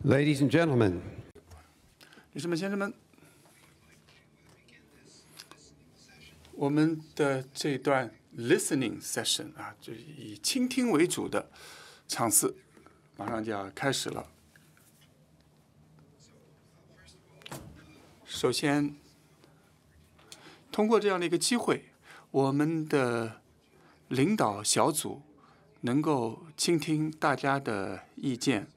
Ladies and gentlemen, 女士们、先生们，我们的这段 listening session 啊，就是以倾听为主的场次，马上就要开始了。首先，通过这样的一个机会，我们的领导小组能够倾听大家的意见。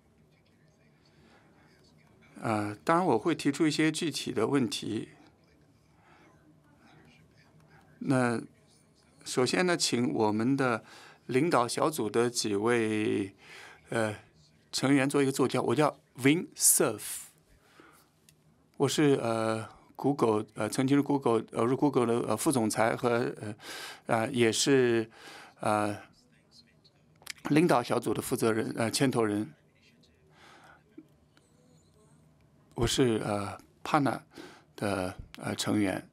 当然我会提出一些具体的问题。那首先呢，请我们的领导小组的几位成员做一个自我介绍。我叫 Win Surf， 我是Google 曾经是 Google 的副总裁和也是领导小组的负责人牵头人。我是PANA 的成员，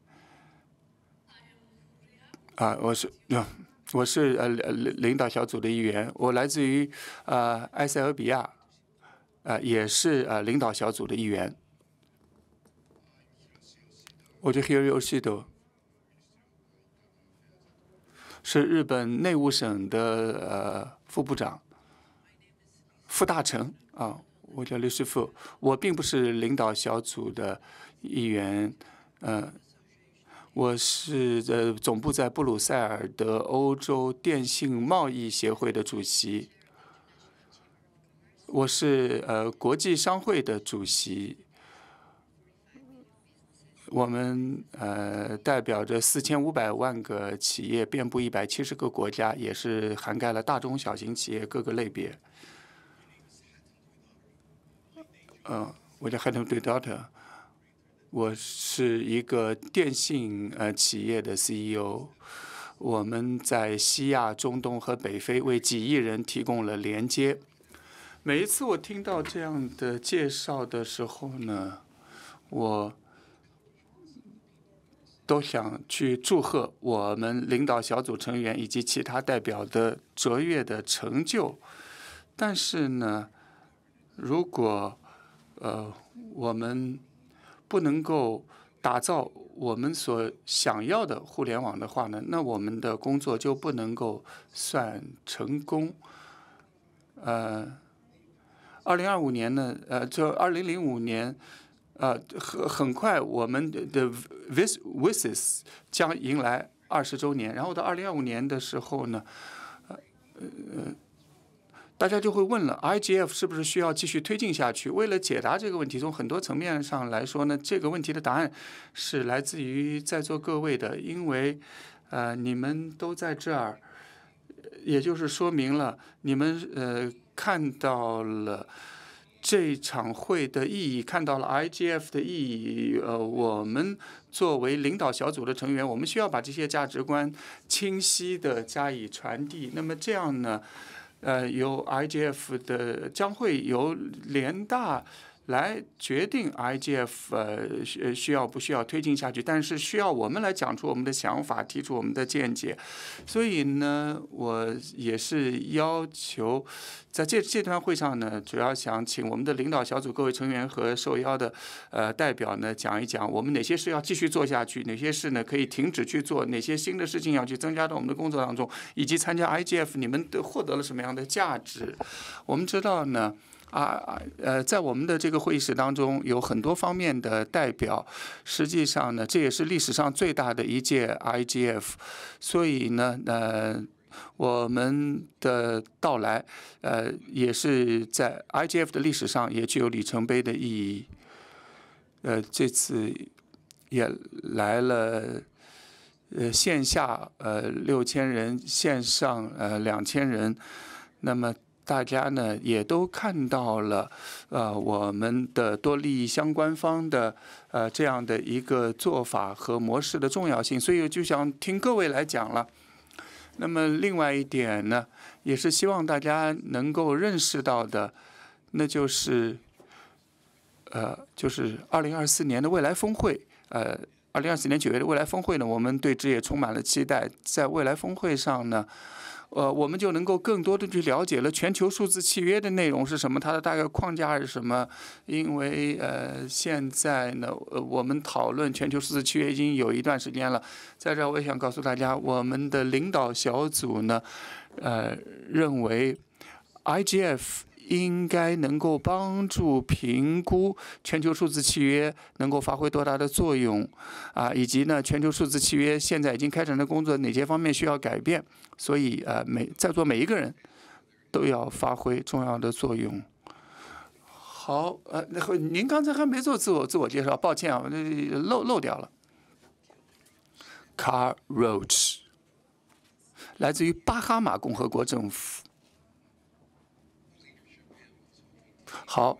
我是领导小组的一员。我来自于埃塞俄比亚，也是领导小组的一员。我叫 Hiroshi， 是日本内务省的副部长、副大臣啊。我叫刘师傅，我并不是领导小组的一员，我是总部在布鲁塞尔的欧洲电信贸易协会的主席，我是国际商会的主席，我们代表着4500万个企业，遍布170个国家，也是涵盖了大中小型企业各个类别。我叫 Head of Data， 我是一个电信企业的 CEO。我们在西亚、中东和北非为几亿人提供了连接。每一次我听到这样的介绍的时候呢，我都想去祝贺我们领导小组成员以及其他代表的卓越的成就。但是呢，如果我们不能够打造我们所想要的互联网的话呢，那我们的工作就不能够算成功。2025年呢，就2005年，很快我们的 WISIS 将迎来20周年，然后到2025年的时候呢，大家就会问了 ，IGF 是不是需要继续推进下去？为了解答这个问题，从很多层面上来说呢，这个问题的答案是来自于在座各位的，因为你们都在这儿，也就是说明了你们看到了这场会的意义，看到了 IGF 的意义。我们作为领导小组的成员，我们需要把这些价值观清晰地加以传递。那么这样呢？由 IGF 的将会由联大来决定 IGF 需要不需要推进下去，但是需要我们来讲出我们的想法，提出我们的见解。所以呢，我也是要求在这段会上呢，主要想请我们的领导小组各位成员和受邀的代表呢，讲一讲我们哪些事要继续做下去，哪些事呢可以停止去做，哪些新的事情要去增加到我们的工作当中，以及参加 IGF 你们获得了什么样的价值。我们知道呢。在我们的这个会议室当中有很多方面的代表，实际上呢，这也是历史上最大的一届 IGF， 所以呢，我们的到来，也是在 IGF 的历史上也具有里程碑的意义。这次也来了，线下6000人，线上2000人，那么。大家呢也都看到了，我们的多利益相关方的这样的一个做法和模式的重要性，所以就想听各位来讲了。那么另外一点呢，也是希望大家能够认识到的，那就是2024年的未来峰会，2024年9月的未来峰会呢，我们对之也充满了期待。在未来峰会上呢。 我们就能够更多的去了解了全球数字契约的内容是什么，它的大概框架是什么。因为现在呢，我们讨论全球数字契约已经有一段时间了。在这儿，我也想告诉大家，我们的领导小组呢，认为 IGF 应该能够帮助评估全球数字契约能够发挥多大的作用，以及呢，全球数字契约现在已经开展的工作哪些方面需要改变。所以在座每一个人都要发挥重要的作用。好，您刚才还没做自我介绍，抱歉啊，漏掉了。Carl Roach， 来自于巴哈马共和国政府。好，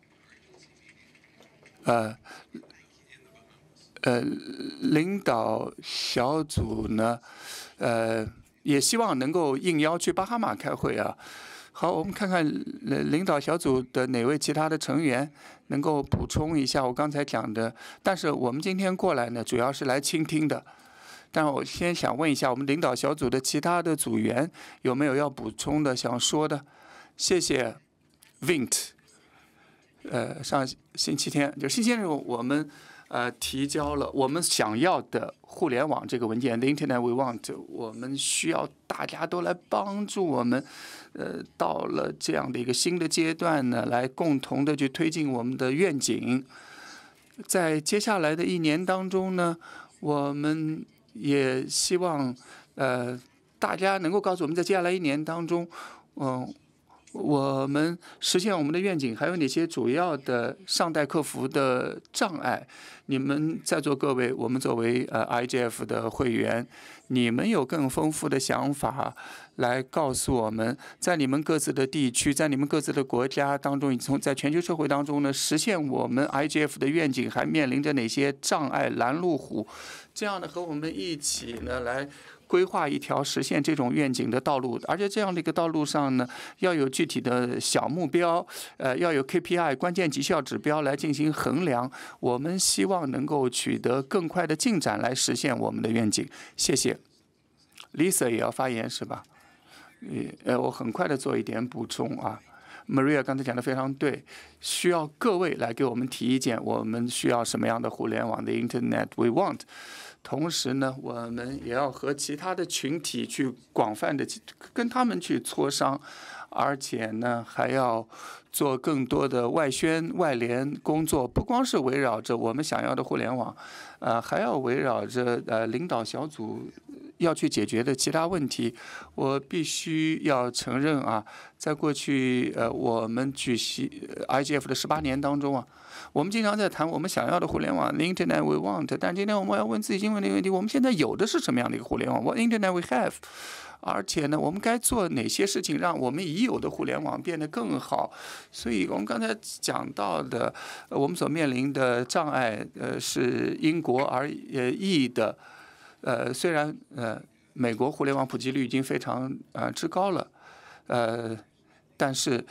领导小组呢，也希望能够应邀去巴哈马开会啊。好，我们看看领导小组的哪位其他的成员能够补充一下我刚才讲的。但是我们今天过来呢，主要是来倾听的。但我先想问一下我们领导小组的其他的组员有没有要补充的、想说的？谢谢 Vint。上星期天就星期天我们提交了我们想要的互联网这个文件 ，The Internet We Want。我们需要大家都来帮助我们，到了这样的一个新的阶段呢，来共同的去推进我们的愿景。在接下来的一年当中呢，我们也希望大家能够告诉我们，在接下来一年当中，我们实现我们的愿景还有哪些主要的尚待克服的障碍？你们在座各位，我们作为IGF 的会员，你们有更丰富的想法来告诉我们，在你们各自的地区，在你们各自的国家当中，在全球社会当中呢，实现我们 IGF 的愿景还面临着哪些障碍、拦路虎？这样的和我们一起呢来规划一条实现这种愿景的道路，而且这样的一个道路上呢，要有具体的小目标，要有 KPI 关键绩效指标来进行衡量。我们希望能够取得更快的进展来实现我们的愿景。谢谢。Lisa 也要发言是吧？我很快的做一点补充啊。Maria 刚才讲的非常对，需要各位来给我们提意见，我们需要什么样的互联网的 Internet We Want。同时呢，我们也要和其他的群体去广泛的跟他们去磋商，而且呢，还要做更多的外宣外联工作，不光是围绕着我们想要的互联网，还要围绕着领导小组要去解决的其他问题。我必须要承认啊，在过去我们举行IGF 的18年当中啊，我们经常在谈我们想要的互联网 ，The Internet We Want。但今天我们要问自己问的问题：我们现在有的是什么样的一个互联网 ？What Internet We Have？ 而且呢，我们该做哪些事情让我们已有的互联网变得更好？所以我们刚才讲到的，我们所面临的障碍，是因国而异的。虽然美国互联网普及率已经非常之高了，但是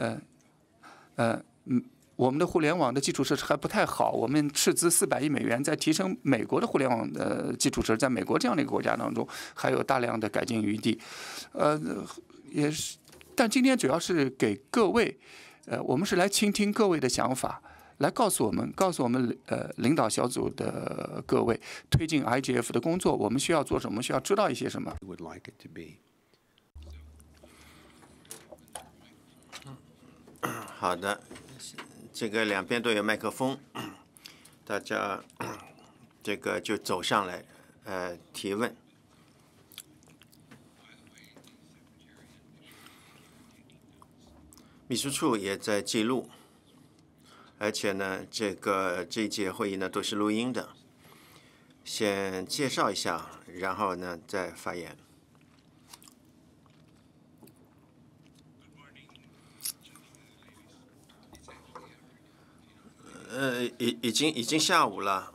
我们的互联网的基础设施还不太好，我们斥资400亿美元在提升美国的互联网的基础设施，在美国这样的一个国家当中，还有大量的改进余地。也是，但今天主要是给各位，我们是来倾听各位的想法，来告诉我们领导小组的各位，推进 IGF 的工作，我们需要做什么，需要知道一些什么。 好的。这个两边都有麦克风，大家这个就走上来提问。秘书处也在记录，而且呢，这一节会议呢都是录音的。先介绍一下，然后呢再发言。已经下午了，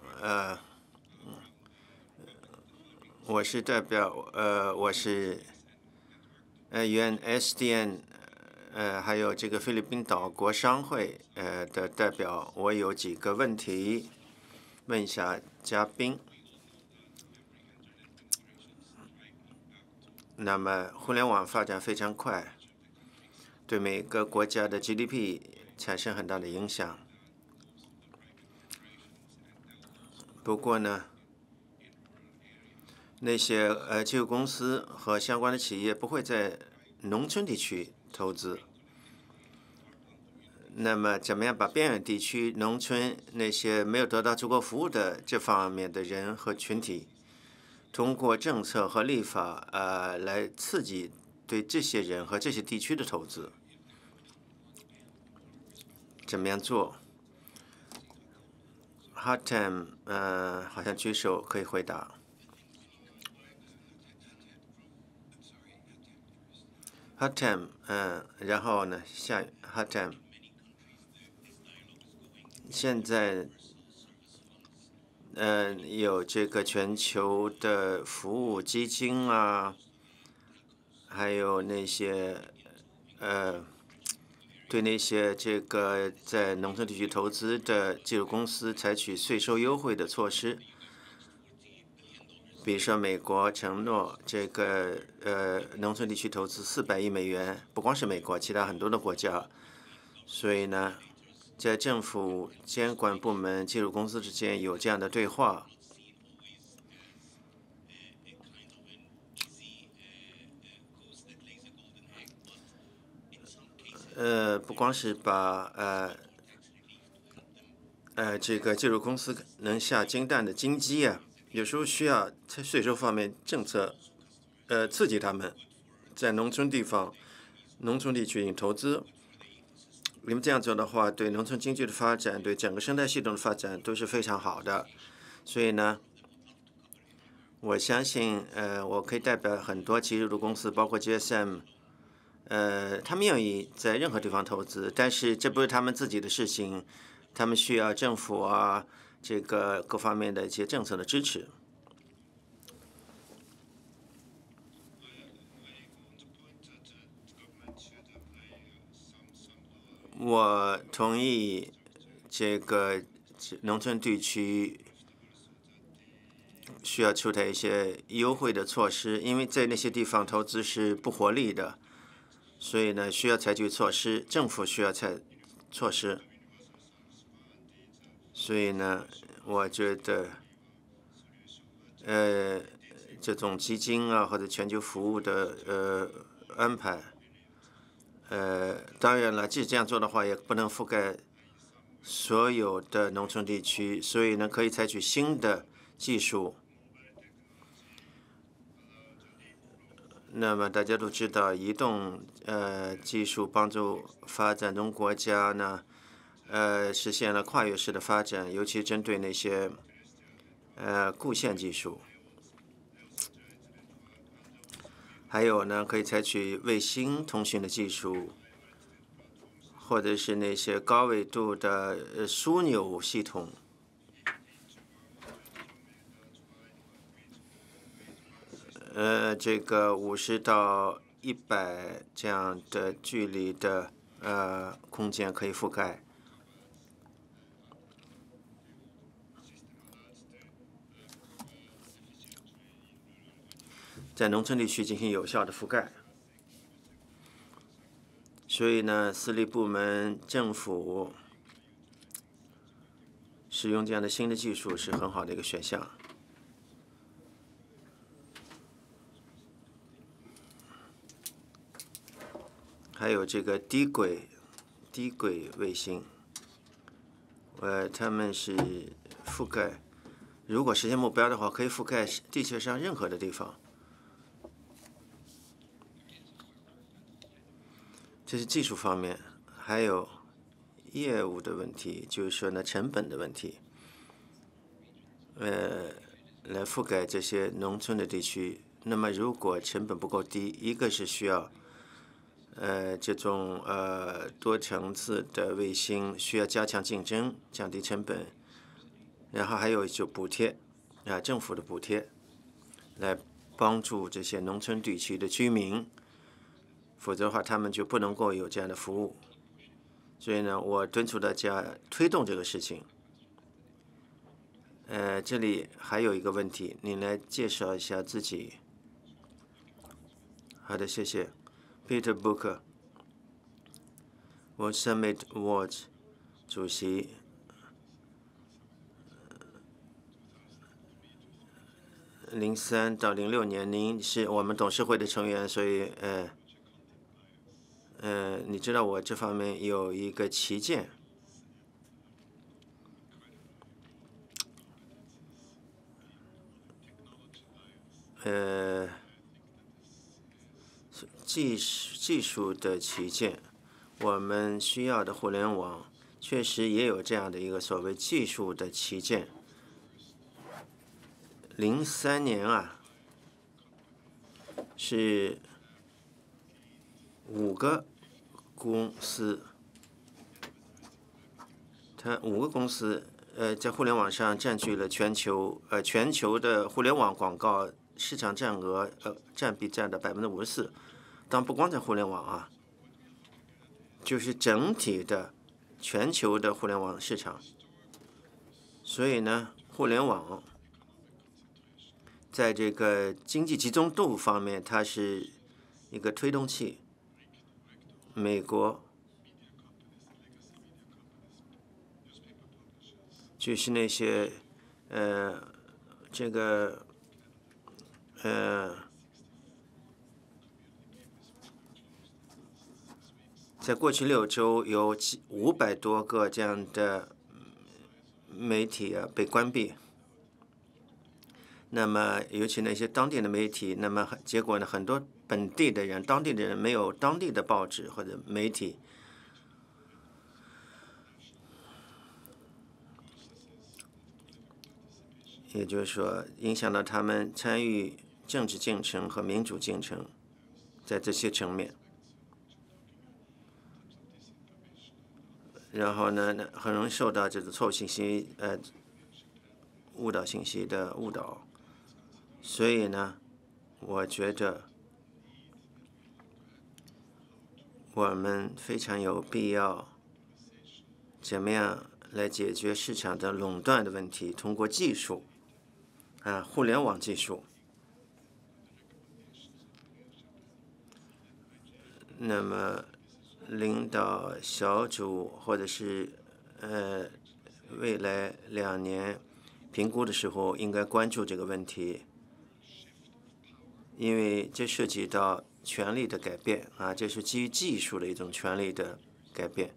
我是代表，我是原 SDN，还有这个菲律宾岛国商会的代表，我有几个问题问一下嘉宾。 那么互联网发展非常快，对每个国家的 GDP 产生很大的影响。不过呢，那些技术公司和相关的企业不会在农村地区投资。那么，怎么样把边远地区、农村那些没有得到足够服务的这方面的人和群体，通过政策和立法来刺激对这些人和这些地区的投资？怎么样做 ？Hard time，好像举手可以回答。Hard time，然后呢，下 Hard time。现在，有这个全球的服务基金啊，还有那些，对那些这个在农村地区投资的技术公司采取税收优惠的措施。比如说，美国承诺这个农村地区投资400亿美元，不光是美国，其他很多的国家。所以呢，在政府监管部门、技术公司之间有这样的对话。不光是把这个技术公司能下金蛋的金鸡啊，有时候需要在税收方面政策刺激他们在农村地方、农村地区进行投资。你们这样做的话，对农村经济的发展、对整个生态系统的发展都是非常好的。所以呢，我相信，我可以代表很多技术的公司，包括 GSM，他们愿意在任何地方投资，但是这不是他们自己的事情，他们需要政府啊，这个各方面的一些政策的支持。我同意这个农村地区需要出台一些优惠的措施，因为在那些地方投资是不合理的，所以呢，需要采取措施，政府需要采措施。所以呢，我觉得，这种基金啊或者全球服务的安排，当然了，即使这样做的话，也不能覆盖所有的农村地区，所以呢，可以采取新的技术。那么大家都知道，移动技术帮助发展中国家呢，实现了跨越式的发展，尤其针对那些固线技术。还有呢，可以采取卫星通讯的技术，或者是那些高纬度的枢纽系统。这个50到100这样的距离的空间可以覆盖。在农村地区进行有效的覆盖。所以呢，私立部门、政府使用这样的新的技术是很好的一个选项。还有这个低轨卫星，他们是覆盖，如果实现目标的话，可以覆盖地球上任何的地方。这是技术方面，还有业务的问题，就是说呢，成本的问题。来覆盖这些农村的地区，那么如果成本不够低，一个是需要这种多层次的卫星需要加强竞争，降低成本，然后还有就补贴政府的补贴，来帮助这些农村地区的居民，否则的话他们就不能够有这样的服务。所以呢，我敦促大家推动这个事情。这里还有一个问题，你来介绍一下自己。 好的，谢谢。Peter Booker， World Summit Awards 主席。03到06年，您是我们董事会的成员，所以你知道我这方面有一个旗舰。技术的旗舰，我们需要的互联网确实也有这样的一个所谓技术的旗舰。03年啊，是5个公司，它5个公司在互联网上占据了全球的互联网广告市场占额占比占的54%。当然不光在互联网啊，就是整体的全球的互联网市场。所以呢，互联网在这个经济集中度方面，它是一个推动器。美国就是那些在过去6周有500多个这样的媒体啊被关闭。那么，尤其那些当地的媒体，那么结果呢，很多本地的人、当地的人没有当地的报纸或者媒体，也就是说，影响到他们参与政治进程和民主进程，在这些层面。然后呢，很容易受到这种错误信息、误导信息的误导。所以呢，我觉得我们非常有必要怎么样来解决市场的垄断的问题，通过技术互联网技术。那么领导小组或者是未来2年评估的时候，应该关注这个问题，因为这涉及到权力的改变这是基于技术的一种权力的改变。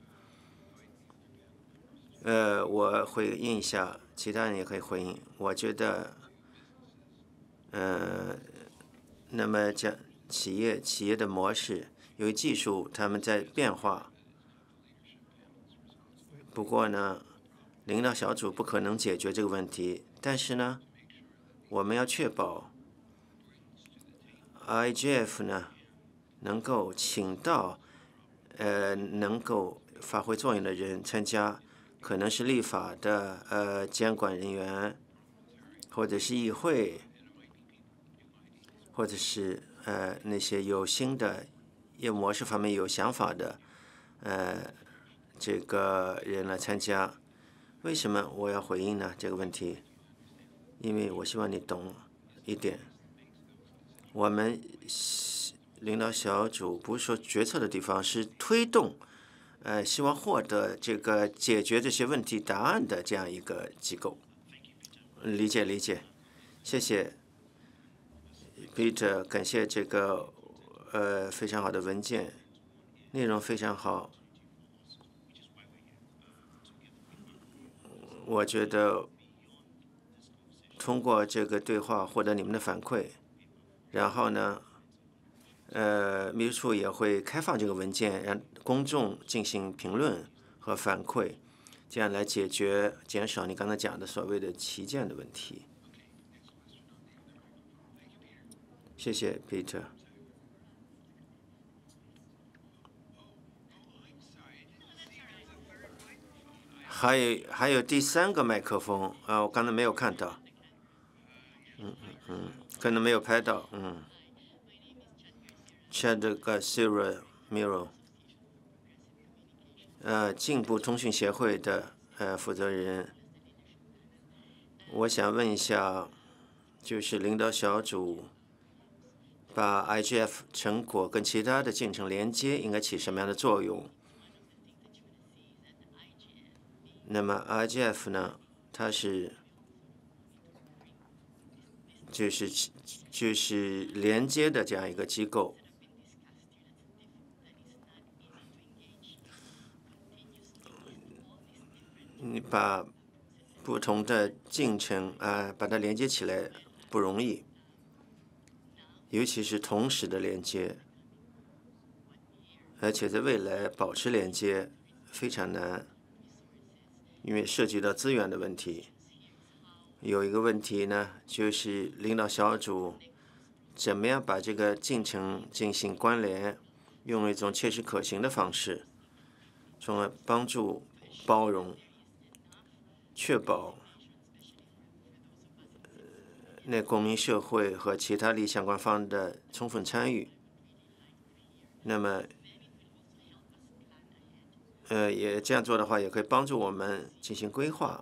我回应一下，其他人也可以回应。我觉得，那么讲企业的模式，由于技术他们在变化。不过呢，领导小组不可能解决这个问题，但是呢，我们要确保 IGF 呢能够请到能够发挥作用的人参加，可能是立法的监管人员，或者是议会，或者是那些有新的业务模式方面有想法的这个人来参加。为什么我要回应呢？这个问题，因为我希望你懂一点，我们领导小组不是说决策的地方，是推动希望获得这个解决这些问题答案的这样一个机构。理解，谢谢 Peter， 感谢这个非常好的文件，内容非常好。我觉得通过这个对话获得你们的反馈，然后呢，秘书处也会开放这个文件，让公众进行评论和反馈，这样来减少你刚才讲的所谓的旗舰的问题。谢谢 Peter。还有第3个麦克风我刚才没有看到，可能没有拍到Chad Garcia Miro， 进步通讯协会的负责人。我想问一下，就是领导小组把 IGF 成果跟其他的进程连接，应该起什么样的作用？那么 IGF 呢，它是就是连接的这样一个机构。你把不同的进程把它连接起来不容易，尤其是同时的连接，而且在未来保持连接非常难，因为涉及到资源的问题。有一个问题呢，就是领导小组怎么样把这个进程进行关联，用一种切实可行的方式，从而帮助包容，确保那公民社会和其他利益相关方的充分参与。那么，也这样做的话，也可以帮助我们进行规划。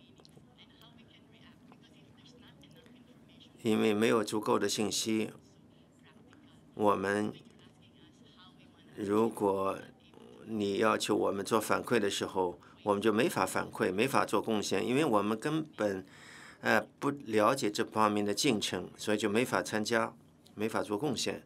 因为没有足够的信息，我们如果你要求我们做反馈的时候，我们就没法反馈，没法做贡献，因为我们根本不了解这方面的进程，所以就没法参加，没法做贡献。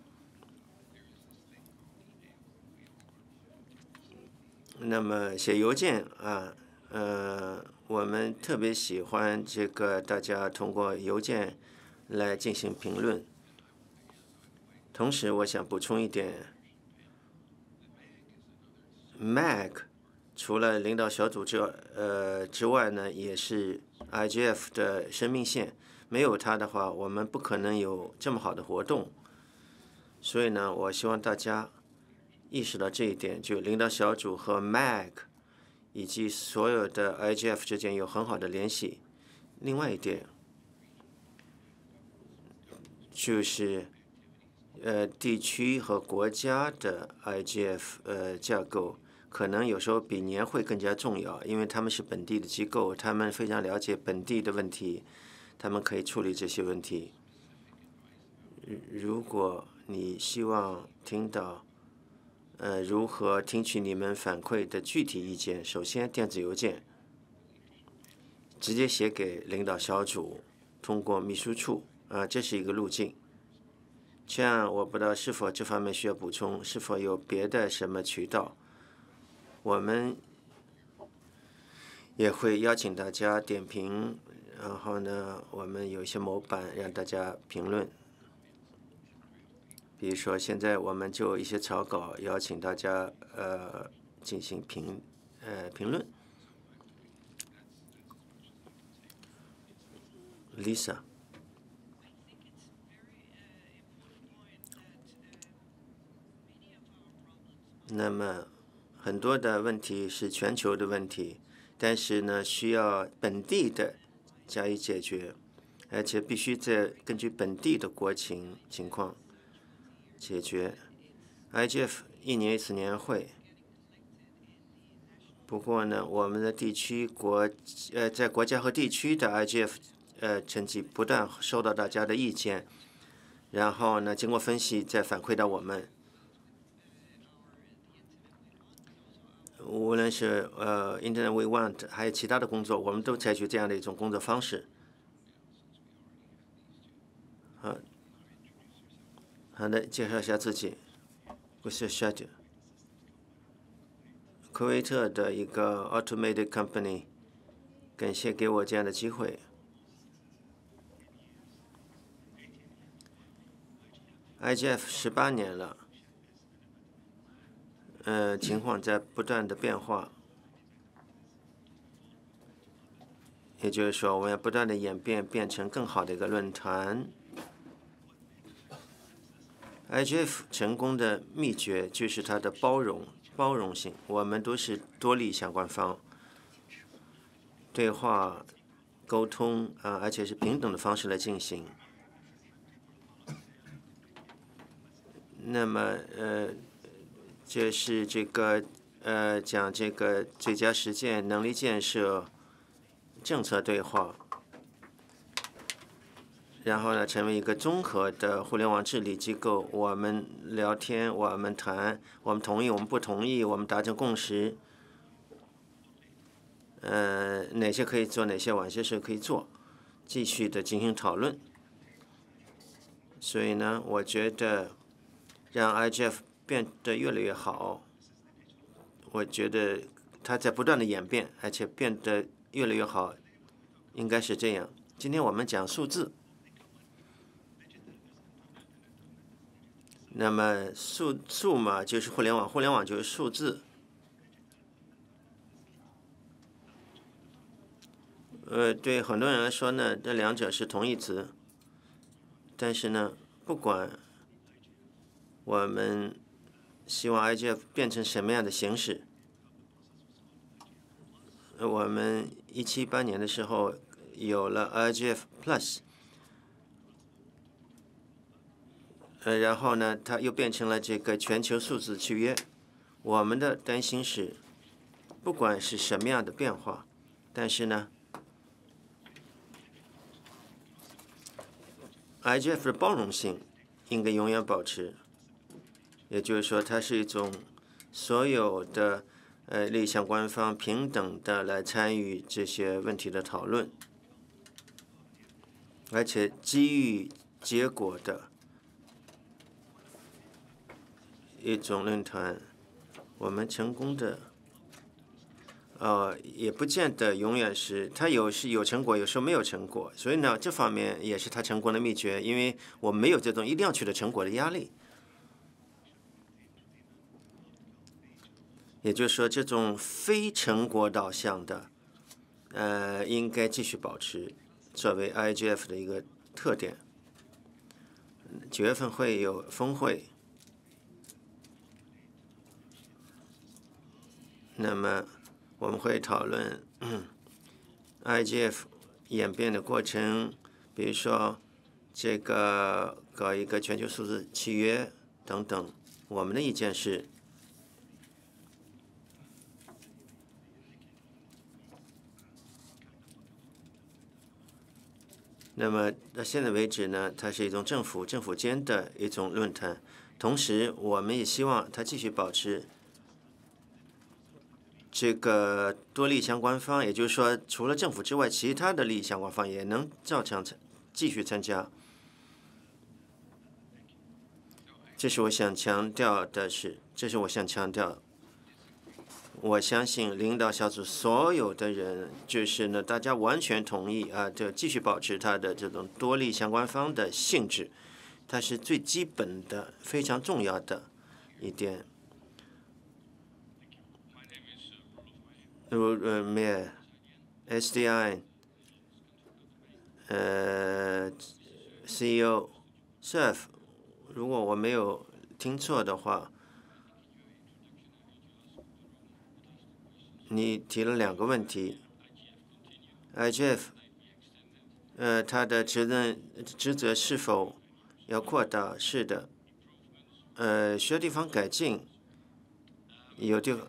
那么写邮件我们特别喜欢这个大家通过邮件来进行评论。同时，我想补充一点 ，MAG 除了领导小组之外呢，也是 IGF 的生命线。没有它的话，我们不可能有这么好的活动。所以呢，我希望大家意识到这一点，就领导小组和 MAG 以及所有的 IGF 之间有很好的联系。另外一点就是地区和国家的 IGF 架构可能有时候比年会更加重要，因为他们是本地的机构，他们非常了解本地的问题，他们可以处理这些问题。如果你希望听到如何听取你们反馈的具体意见，首先电子邮件直接写给领导小组，通过秘书处这是一个路径。这样我不知道是否这方面需要补充，是否有别的什么渠道？我们也会邀请大家点评，然后呢，我们有一些模板让大家评论。比如说，现在我们就有一些草稿，邀请大家进行评论。Lisa。那么，很多的问题是全球的问题，但是呢，需要本地的加以解决，而且必须根据本地的国情情况解决。IGF 1年1次年会，不过呢，我们的地区在国家和地区的 IGF 成绩不断受到大家的意见，然后呢，经过分析再反馈到我们。无论是Internet We Want 还有其他的工作，我们都采取这样的一种工作方式。好的，介绍一下自己，我是 Shad， 科威特的一个 automated company， 感谢给我这样的机会。IGF 18年了。情况在不断的变化，也就是说，我们要不断的演变，变成更好的一个论坛。IGF 成功的秘诀就是它的包容性，我们都是多利相关方，对话、沟通而且是平等的方式来进行。那么这是这个讲这个最佳实践、能力建设、政策对话。 然后呢，成为一个综合的互联网治理机构。我们聊天，我们谈，我们同意，我们不同意，我们达成共识。哪些可以做，哪些晚些时候可以做，继续的进行讨论。所以呢，我觉得让 IGF 变得越来越好，我觉得它在不断的演变，而且变得越来越好，应该是这样。今天我们讲数字，那么数嘛就是互联网，互联网就是数字。对很多人来说呢，这两者是同义词。但是呢，不管我们希望 IGF 变成什么样的形式，我们1718年的时候有了 IGF Plus，然后呢，它又变成了这个全球数字契约。我们的担心是，不管是什么样的变化，但是呢，IGF 的包容性应该永远保持。也就是说，它是一种所有的利益相关方平等的来参与这些问题的讨论，而且基于结果的一种论坛。我们成功的也不见得永远是它是有成果，有时候没有成果。所以呢，这方面也是它成功的秘诀，因为我们没有这种一定要取得成果的压力。也就是说，这种非成果导向的，应该继续保持作为 IGF 的一个特点。9月份会有峰会，那么我们会讨论IGF 演变的过程，比如说这个搞一个全球数字契约等等。我们的意见是，那么到现在为止呢，它是一种政府间的一种论坛，同时我们也希望它继续保持这个多利益相关方，也就是说，除了政府之外，其他的利益相关方也能照常继续参加。这是我想强调的是，我相信领导小组所有的人，就是呢，大家完全同意就继续保持它的这种多利益相关方的性质，它是最基本的、非常重要的一点。Mayor SDI CEO Surf， 如果我没有听错的话，你提了2个问题。IGF， 它的职责是否要扩大？是的，需要地方改进，有地方。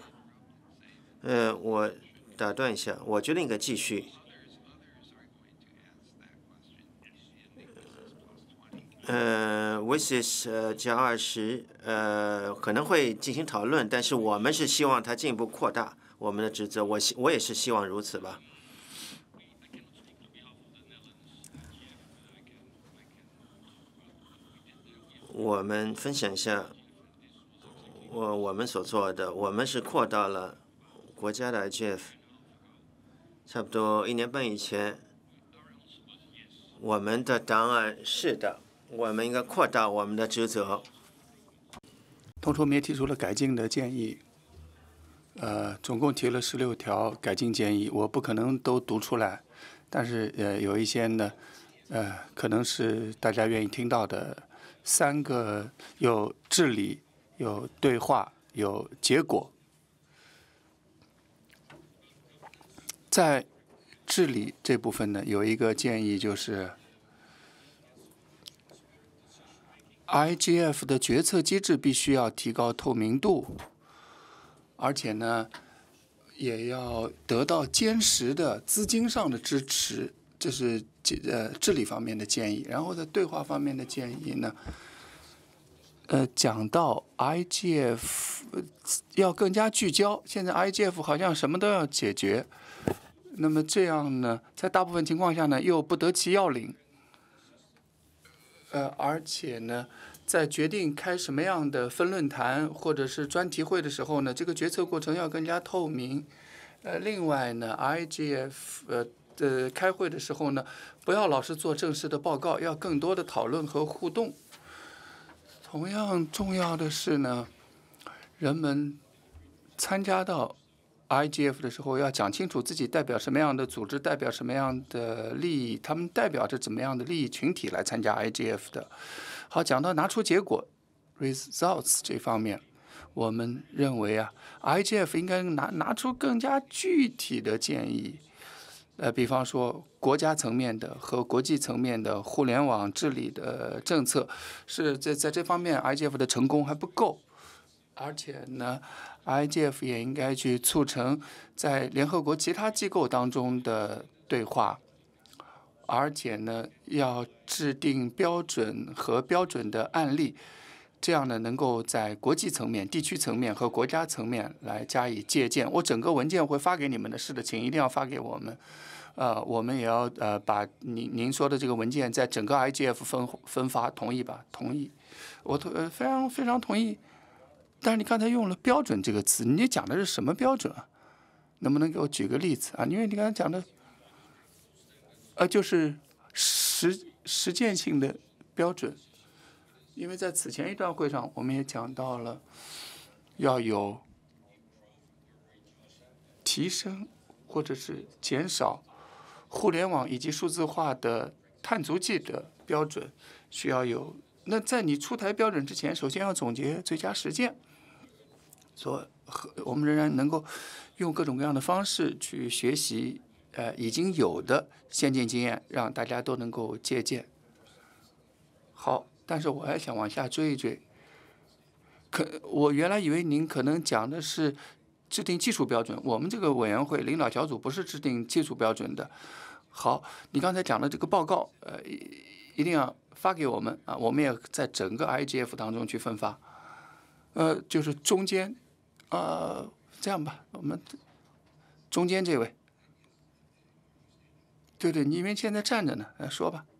我打断一下，我觉得应该继续。Wishes 加20，可能会进行讨论，但是我们是希望它进一步扩大我们的职责。我也是希望如此吧。我们分享一下我们所做的，我们是扩大了国家的 IGF， 差不多1年半以前，我们的答案是的，我们应该扩大我们的职责。 同时，我们也提出了改进的建议，总共提了16条改进建议，我不可能都读出来，但是有一些呢，可能是大家愿意听到的。3个有治理、有对话、有结果。在治理这部分呢，有一个建议就是，IGF 的决策机制必须要提高透明度，而且呢，也要得到坚实的资金上的支持， 这是治理方面的建议。然后在对话方面的建议呢，讲到 IGF 要更加聚焦，现在 IGF 好像什么都要解决，那么这样呢，在大部分情况下呢，又不得其要领。而且呢，在决定开什么样的分论坛或者是专题会的时候呢，这个决策过程要更加透明。另外呢 ，IGF 开会的时候呢，不要老是做正式的报告，要更多的讨论和互动。同样重要的是呢，人们参加到 IGF 的时候，要讲清楚自己代表什么样的组织，代表什么样的利益，他们代表着怎么样的利益群体来参加 IGF 的。好，讲到拿出结果 results 这方面，我们认为啊 ，IGF 应该拿出更加具体的建议。比方说国家层面的和国际层面的互联网治理的政策，是在这方面 IGF 的成功还不够。而且呢 ，IGF 也应该去促成在联合国其他机构当中的对话，而且呢，要制定标准和标准的案例，这样呢，能够在国际层面、地区层面和国家层面来加以借鉴。我整个文件会发给你们的，是的，请一定要发给我们。我们也要把您说的这个文件在整个 IGF 分发，同意吧？同意，我非常非常同意。但是你刚才用了“标准”这个词，你讲的是什么标准啊？能不能给我举个例子啊？因为你刚才讲的，就是实践性的标准。因为在此前一段会上，我们也讲到了要有提升或者是减少互联网以及数字化的碳足迹的标准，需要有。那在你出台标准之前，首先要总结最佳实践。我们仍然能够用各种各样的方式去学习已经有的先进经验，让大家都能够借鉴。好，但是我还想往下追一追。我原来以为您可能讲的是制定技术标准，我们这个委员会领导小组不是制定技术标准的。好，你刚才讲的这个报告，一定要发给我们啊，我们也在整个 IGF 当中去分发。就是中间，这样吧，我们中间这位，对，因为现在站着呢，说吧。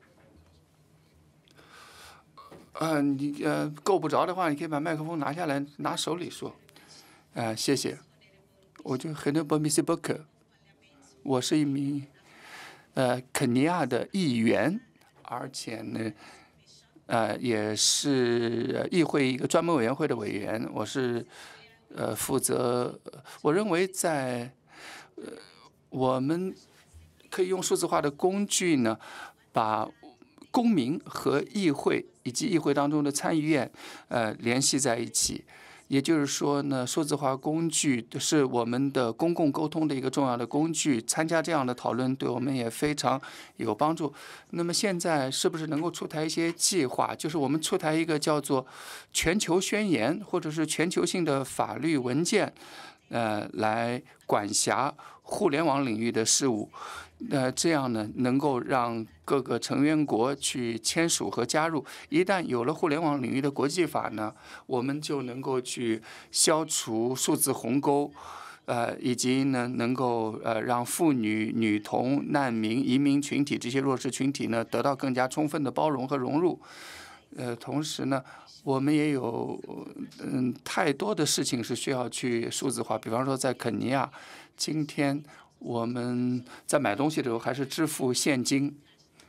你够不着的话，你可以把麦克风拿下来，拿手里说。谢谢。我就很多不 Miss Booker， 我是一名肯尼亚的议员，而且呢，也是议会一个专门委员会的委员。我是负责，我认为在我们可以用数字化的工具呢，把公民和议会以及议会当中的参议院联系在一起。也就是说呢，数字化工具是我们的公共沟通的一个重要的工具。参加这样的讨论对我们也非常有帮助。那么现在是不是能够出台一些计划？就是我们出台一个叫做全球宣言，或者是全球性的法律文件，来管辖互联网领域的事务。这样呢，能够让各个成员国去签署和加入。一旦有了互联网领域的国际法呢，我们就能够去消除数字鸿沟，以及呢，能够让妇女、女童、难民、移民群体这些弱势群体呢，得到更加充分的包容和融入。同时呢，我们也有太多的事情是需要去数字化。比方说，在肯尼亚，今天我们在买东西的时候还是支付现金。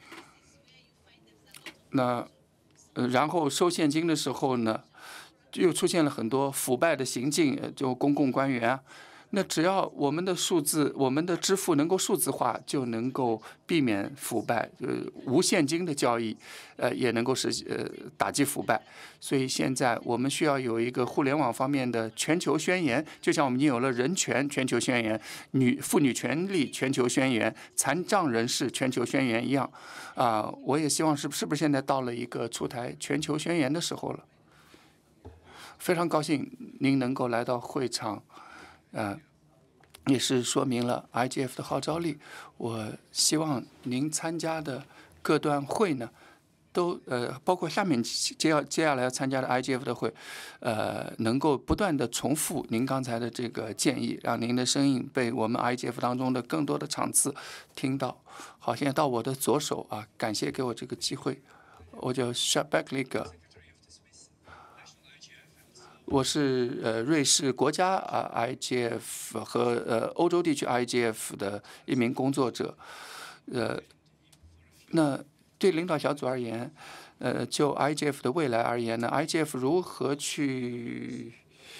那然后收现金的时候呢，又出现了很多腐败的行径，就公共官员啊。那只要我们的我们的支付能够数字化，就能够避免腐败。无现金的交易，也能够打击腐败。所以现在我们需要有一个互联网方面的全球宣言，就像我们已经有了人权全球宣言、妇女权利全球宣言、残障人士全球宣言一样。我也希望是不是现在到了一个出台全球宣言的时候了？非常高兴您能够来到会场。 也是说明了 IGF 的号召力。我希望您参加的各段会呢，都包括下面接下来要参加的 IGF 的会，能够不断的重复您刚才的这个建议，让您的声音被我们 IGF 当中的更多的场次听到。好，现在到我的左手啊，感谢给我这个机会，我叫 Shabak。我是瑞士国家IGF 和欧洲地区 IGF 的一名工作者。那对领导小组而言，就 IGF 的未来而言呢 ，IGF 如何去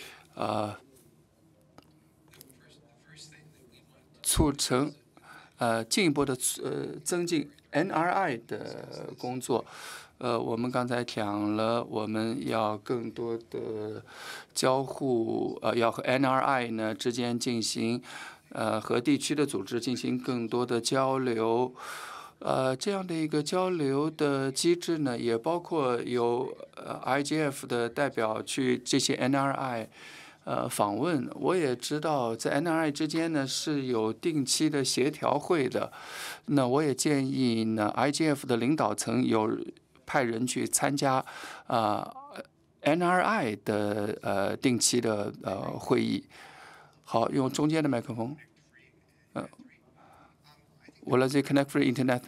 促成进一步的增进 NRI 的工作？我们刚才讲了，我们要更多的交互，要和 NRI 呢之间进行，和地区的组织进行更多的交流。这样的一个交流的机制呢，也包括有IGF 的代表去这些 NRI 访问。我也知道在 NRI 之间呢是有定期的协调会的。那我也建议呢 IGF 的领导层有派人去参加NRI 的定期的会议。好，用中间的麦克风。我来自 Connect Free Internet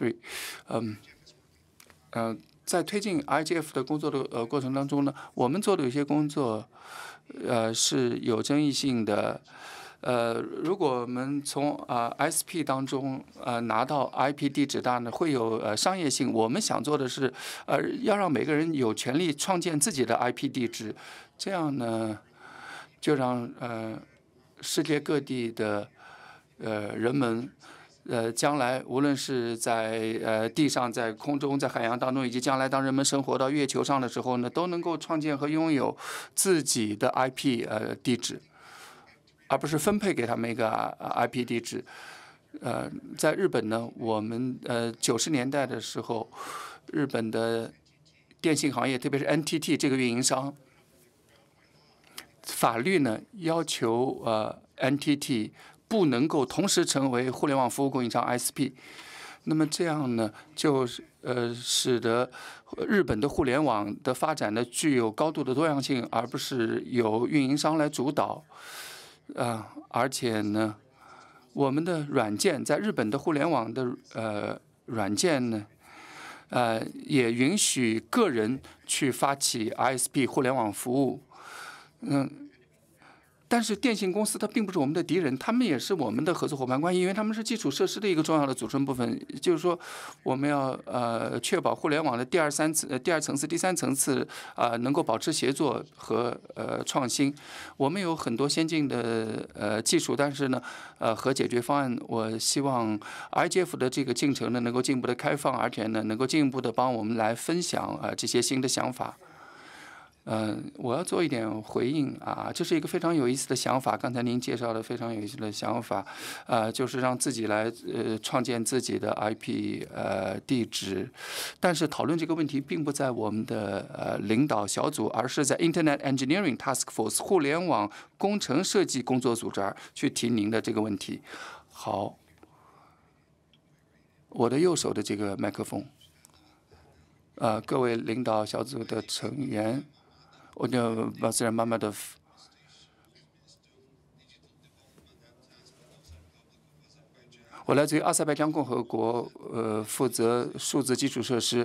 Free。在推进 IGF 的工作的过程当中呢，我们做的有些工作是有争议性的。如果我们从SP 当中拿到 IP 地址呢，会有商业性。我们想做的是要让每个人有权利创建自己的 IP 地址，这样呢，就让世界各地的人们将来无论是在地上、在空中、在海洋当中，以及将来当人们生活到月球上的时候呢，都能够创建和拥有自己的 IP 地址。而不是分配给他们一个IP 地址。在日本呢，我们90年代的时候，日本的电信行业，特别是 NTT 这个运营商，法律呢要求NTT 不能够同时成为互联网服务供应商 ISP。那么这样呢，就是使得日本的互联网的发展呢具有高度的多样性，而不是由运营商来主导。而且呢，我们的软件在日本的互联网的软件呢，也允许个人去发起 ISP 互联网服务。但是电信公司它并不是我们的敌人，他们也是我们的合作伙伴关系，因为他们是基础设施的一个重要的组成部分。就是说，我们要确保互联网的第二层次、第三层次能够保持协作和创新。我们有很多先进的技术，但是呢和解决方案，我希望 IGF 的这个进程呢能够进一步的开放，而且呢能够进一步的帮我们来分享这些新的想法。我要做一点回应这是一个非常有意思的想法。刚才您介绍的非常有意思的想法，就是让自己来创建自己的 IP 地址。但是讨论这个问题并不在我们的领导小组，而是在 Internet Engineering Task Force 互联网工程设计工作组这去提您的这个问题。好，我的右手的这个麦克风。各位领导小组的成员。我叫马斯尔马马多夫，我来自于阿塞拜疆共和国，负责数字基础设施。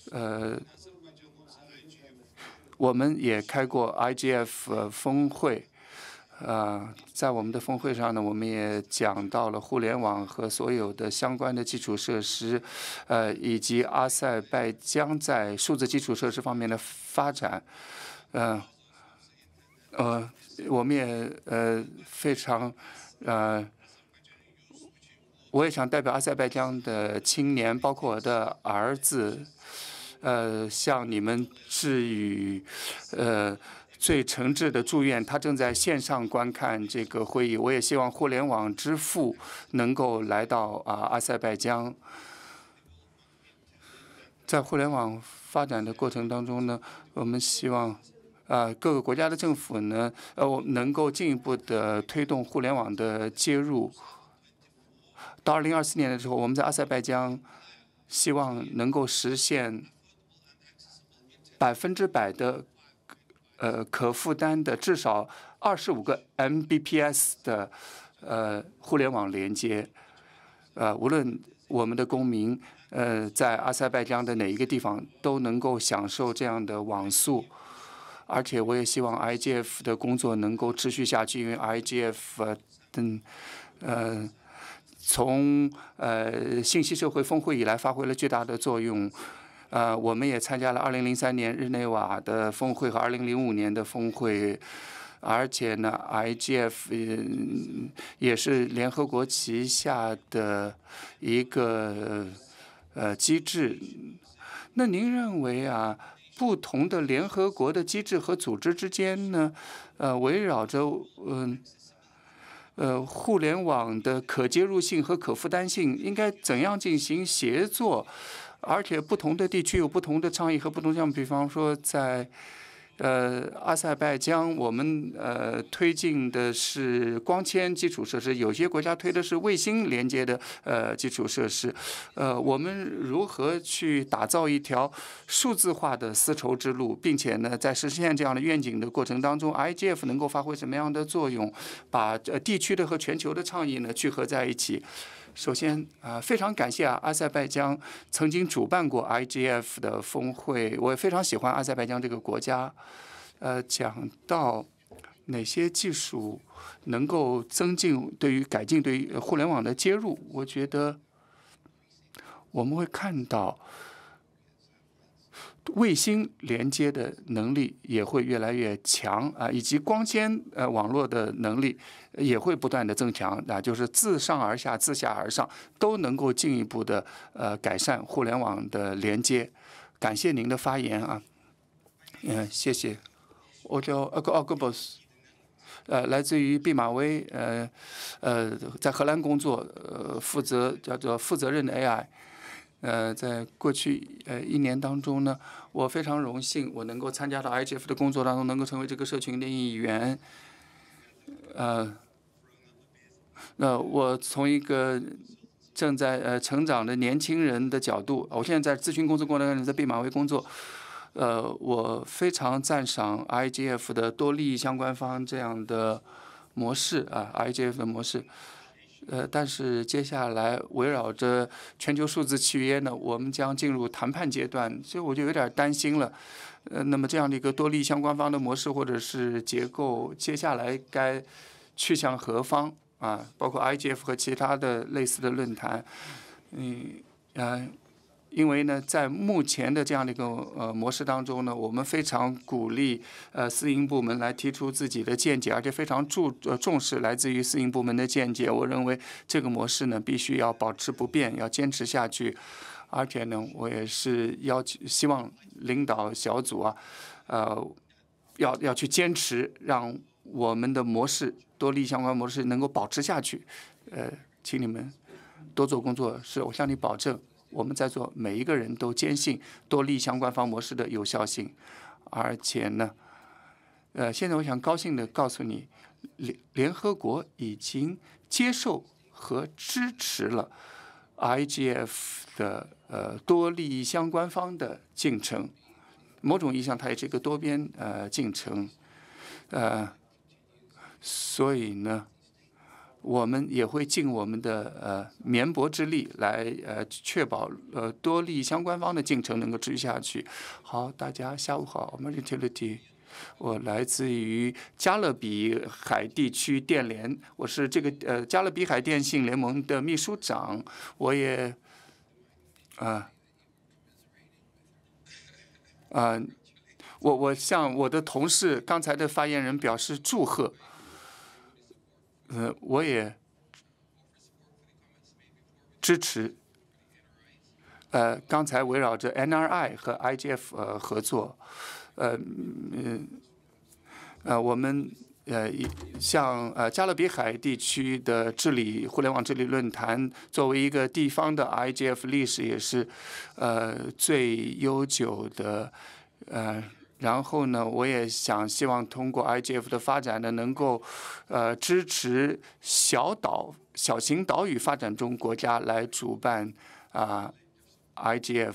我们也开过 IGF 峰会，在我们的峰会上呢，我们也讲到了互联网和所有的相关的基础设施，以及阿塞拜疆在数字基础设施方面的发展。我们也非常我也想代表阿塞拜疆的青年，包括我的儿子，向你们致以最诚挚的祝愿。他正在线上观看这个会议。我也希望互联网之父能够来到阿塞拜疆。在互联网发展的过程当中呢，我们希望各个国家的政府呢，能够进一步的推动互联网的接入。到2024年的时候，我们在阿塞拜疆希望能够实现100%的可负担的至少25个 Mbps 的互联网连接。无论我们的公民在阿塞拜疆的哪一个地方都能够享受这样的网速。而且我也希望 IGF 的工作能够持续下去，因为 IGF 从信息社会峰会以来发挥了巨大的作用。我们也参加了2003年日内瓦的峰会和2005年的峰会，而且呢 ，IGF 也是联合国旗下的一个机制。那您认为啊？不同的联合国的机制和组织之间呢，围绕着互联网的可接入性和可负担性，应该怎样进行协作？而且不同的地区有不同的倡议和不同项目，比方说在阿塞拜疆，我们推进的是光纤基础设施，有些国家推的是卫星连接的基础设施。我们如何去打造一条数字化的丝绸之路，并且呢，在实现这样的愿景的过程当中 ，IGF 能够发挥什么样的作用，把地区的和全球的倡议呢聚合在一起？首先非常感谢阿塞拜疆曾经主办过 IGF 的峰会，我也非常喜欢阿塞拜疆这个国家。讲到哪些技术能够改进对于互联网的接入，我觉得我们会看到卫星连接的能力也会越来越强以及光纤网络的能力也会不断的增强就是自上而下、自下而上都能够进一步的改善互联网的连接。感谢您的发言啊，谢谢。我叫奥格博斯，来自于毕马威，在荷兰工作，叫做负责任的 AI。在过去1年当中呢，我非常荣幸，我能够参加到 IGF 的工作当中，能够成为这个社群的一员。我从一个正在成长的年轻人的角度，我现在在咨询公司工作，在毕马威工作。我非常赞赏 IGF 的多利益相关方这样的模式IGF 的模式。但是接下来围绕着全球数字契约呢，我们将进入谈判阶段，所以我就有点担心了。那么这样的一个多利益相关方的模式或者是结构，接下来该去向何方包括 IGF 和其他的类似的论坛，因为呢，在目前的这样的一个模式当中呢，我们非常鼓励私营部门来提出自己的见解，而且非常重视来自于私营部门的见解。我认为这个模式呢，必须要保持不变，要坚持下去。而且呢，我也是希望领导小组要去坚持，让我们的模式多利益相关模式能够保持下去。请你们多做工作，我向你保证。我们在座每一个人都坚信多利益相关方模式的有效性，而且呢，现在我想高兴地告诉你，联合国已经接受和支持了 IGF 的多利益相关方的进程，某种意义上它也是一个多边进程，所以呢。我们也会尽我们的绵薄之力来确保多利益相关方的进程能够持续下去。好，大家下午好，我们 Utility， 我来自于加勒比海地区电联，我是这个加勒比海电信联盟的秘书长，我也我向我的同事刚才的发言人表示祝贺。我也支持刚才围绕着 NRI 和 IGF 合作，我们像加勒比海地区的互联网治理论坛，作为一个地方的 IGF 历史也是最悠久的。 然后呢，我也希望通过 IGF 的发展呢，能够支持小型岛屿发展中国家来主办IGF。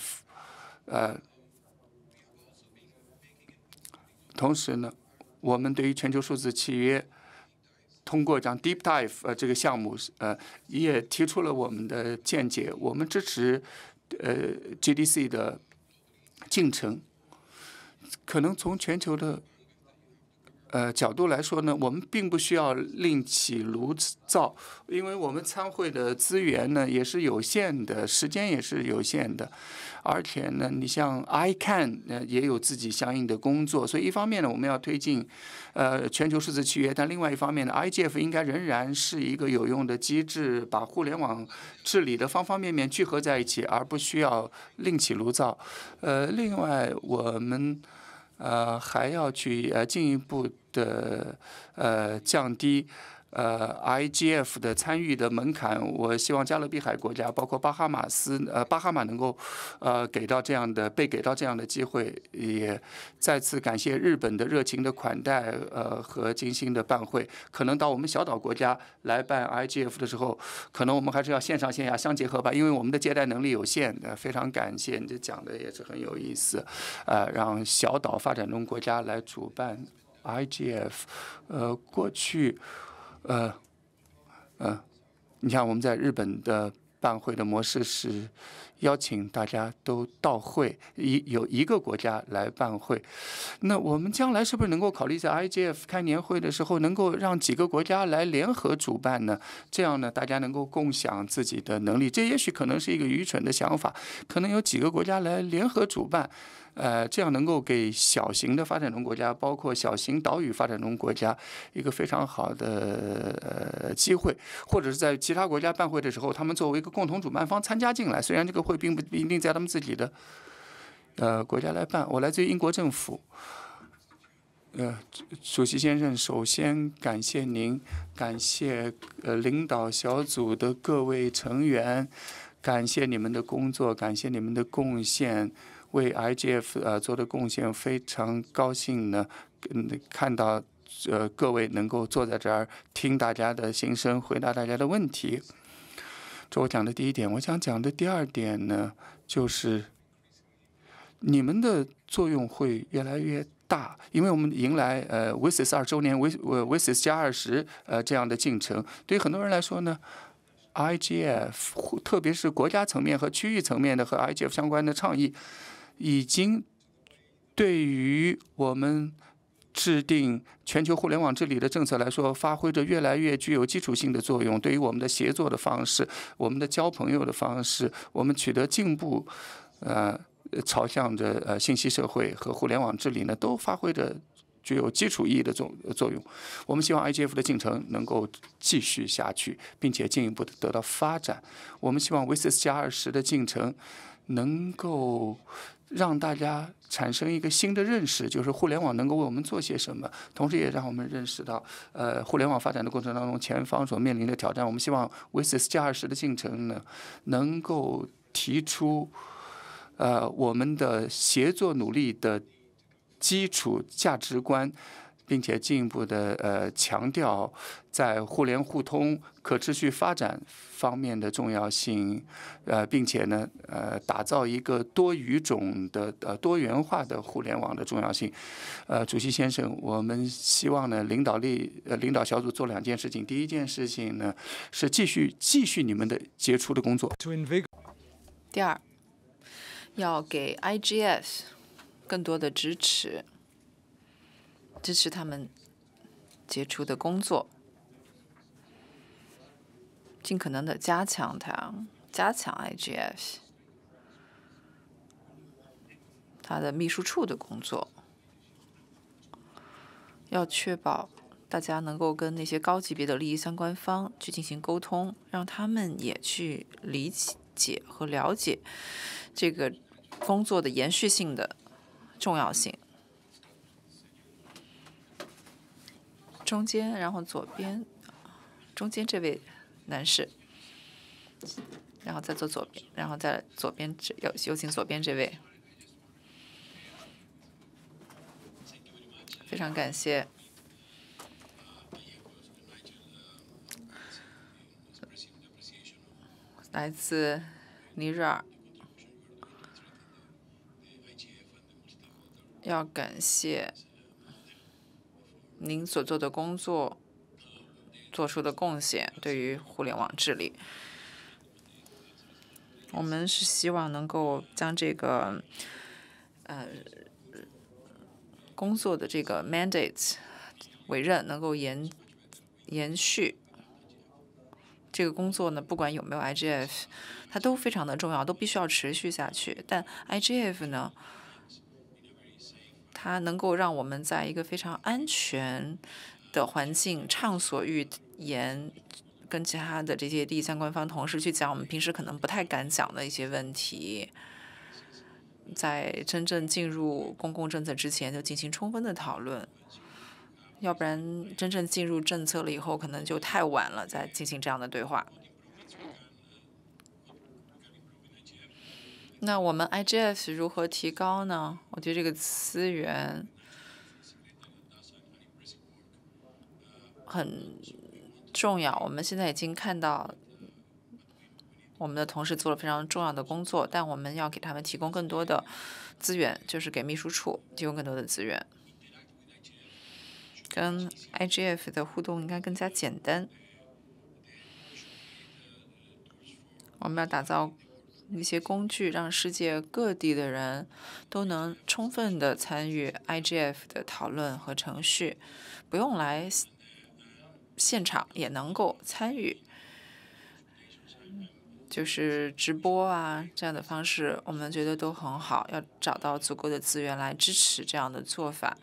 同时呢，我们对于全球数字契约通过讲 Deep Dive 这个项目也提出了我们的见解。我们支持GDC 的进程。可能从全球的角度来说呢，我们并不需要另起炉灶，因为我们参会的资源呢也是有限的，时间也是有限的，而且呢，你像 ICANN 也有自己相应的工作，所以一方面呢，我们要推进全球数字契约，但另外一方面呢 ，IGF 应该仍然是一个有用的机制，把互联网治理的方方面面聚合在一起，而不需要另起炉灶。另外我们还要去进一步的降低IGF 的参与的门槛。我希望加勒比海国家，包括巴哈马能够被给到这样的机会。也再次感谢日本的热情的款待和精心的办会。可能到我们小岛国家来办 IGF 的时候，可能我们还是要线上线下相结合吧，因为我们的接待能力有限。非常感谢你这讲的也是很有意思。让小岛发展中国家来主办 IGF。过去。你看我们在日本的办会的模式是邀请大家都到会，有一个国家来办会。那我们将来是不是能够考虑在 IGF 开年会的时候，能够让几个国家来联合主办呢？这样呢，大家能够共享自己的能力。这也许可能是一个愚蠢的想法，可能有几个国家来联合主办。这样能够给小型的发展中国家，包括小型岛屿发展中国家一个非常好的机会，或者是在其他国家办会的时候，他们作为一个共同主办方参加进来。虽然这个会并不一定在他们自己的国家来办。我来自于英国政府。主席先生，首先感谢您，感谢领导小组的各位成员，感谢你们的工作，感谢你们的贡献。为 IGF 做的贡献，非常高兴呢，看到各位能够坐在这儿听大家的心声，回答大家的问题。这我讲的第一点。我想讲的第二点呢，就是你们的作用会越来越大，因为我们迎来WSIS 2周年，WSIS 加20这样的进程。对于很多人来说呢，IGF 特别是国家层面和区域层面的和 IGF 相关的倡议，已经对于我们制定全球互联网治理的政策来说，发挥着越来越具有基础性的作用。对于我们的协作的方式，我们的交朋友的方式，我们取得进步，朝向着信息社会和互联网治理呢，都发挥着具有基础意义的作用。我们希望 IGF 的进程能够继续下去，并且进一步的得到发展。我们希望 WSIS 加20的进程能够让大家产生一个新的认识，就是互联网能够为我们做些什么，同时也让我们认识到，互联网发展的过程当中，前方所面临的挑战。我们希望 WSIS 加20的进程呢，能够提出，我们的协作努力的基础价值观，并且进一步的强调在互联互通、可持续发展方面的重要性，并且呢打造一个多语种的多元化的互联网的重要性。主席先生，我们希望呢领导小组做2件事情。第一件事情呢是继续你们的杰出的工作。 第二，要给 IGF 更多的支持他们杰出的工作，尽可能的加强 IGF 它的秘书处的工作，要确保大家能够跟那些高级别的利益相关方去进行沟通，让他们也去理解和了解这个工作的延续性的重要性。中间，然后左边，中间这位男士，然后再坐左边，然后在左边有请左边这位。 非常感谢。来自尼日尔，要感谢您所做的工作，做出的贡献，对于互联网治理。我们是希望能够将这个工作的这个 mandate 委任能够延续。这个工作呢，不管有没有 IGF， 它都非常的重要，都必须要持续下去。但 IGF 呢，它能够让我们在一个非常安全的环境畅所欲言，跟其他的这些利益相关方同事去讲我们平时可能不太敢讲的一些问题，在真正进入公共政策之前就进行充分的讨论。要不然真正进入政策了以后，可能就太晚了，再进行这样的对话。那我们 IGF 如何提高呢？我觉得这个资源很重要。我们现在已经看到我们的同事做了非常重要的工作，但我们要给他们提供更多的资源，就是给秘书处提供更多的资源。跟 IGF 的互动应该更加简单。我们要打造一些工具，让世界各地的人都能充分的参与 IGF 的讨论和程序，不用来现场也能够参与。就是直播啊这样的方式，我们觉得都很好，要找到足够的资源来支持这样的做法。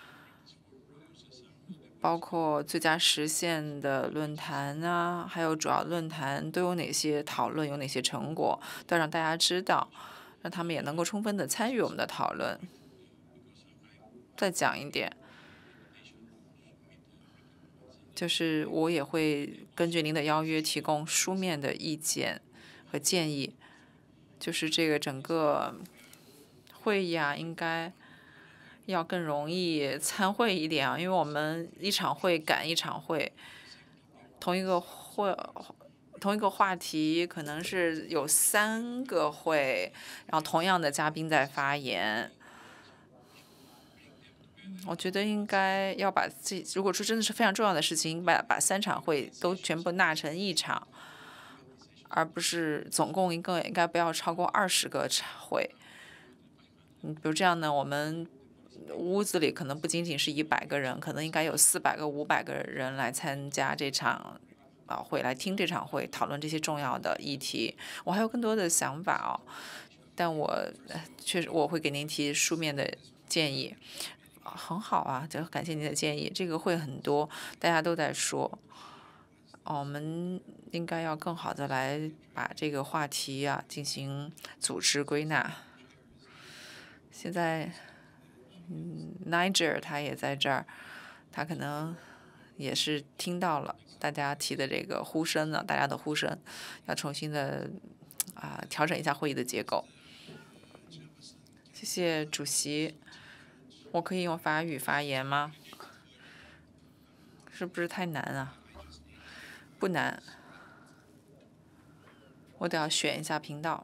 包括最佳实现的论坛啊，还有主要论坛都有哪些讨论，有哪些成果，都要让大家知道，让他们也能够充分的参与我们的讨论。再讲一点，就是我也会根据您的邀约提供书面的意见和建议，就是这个整个会议啊，应该要更容易参会一点啊，因为我们一场会赶一场会，同一个话题可能是有3个会，然后同样的嘉宾在发言。我觉得应该要把如果说真的是非常重要的事情，把3场会都全部纳成1场，而不是总共应该不要超过20个会。比如这样呢，我们屋子里可能不仅仅是100个人，可能应该有400个、500个人来参加这场会，来听这场会，讨论这些重要的议题。我还有更多的想法哦，但我确实我会给您提书面的建议。很好啊，就感谢您的建议。这个会很多，大家都在说，我们应该要更好的来把这个话题啊进行组织归纳。现在Niger 他也在这儿，他可能也是听到了大家提的这个呼声呢，大家的呼声，要重新的调整一下会议的结构。谢谢主席，我可以用法语发言吗？是不是太难啊？不难，我得要选一下频道。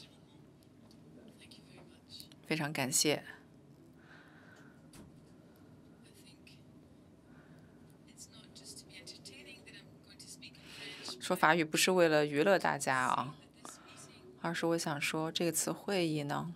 非常感谢。说法语不是为了娱乐大家啊，而是我想说，这次会议呢，